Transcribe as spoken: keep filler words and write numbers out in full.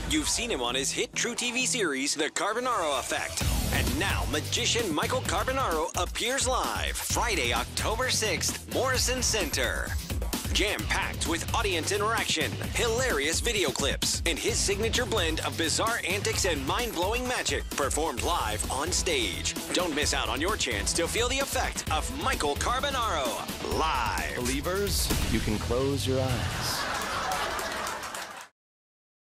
You've seen him on his hit True T V series, The Carbonaro Effect. And now, magician Michael Carbonaro appears live Friday, October sixth, Morrison Center. Jam-packed with audience interaction, hilarious video clips, and his signature blend of bizarre antics and mind-blowing magic performed live on stage. Don't miss out on your chance to feel the effect of Michael Carbonaro live. Believers, you can close your eyes.